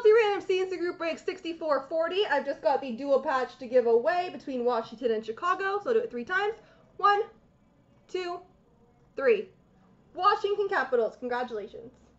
multi-random C&C group break 6440. I've just got the dual patch to give away between Washington and Chicago, so I'll do it 3 times. 1, 2, 3. Washington Capitals, congratulations.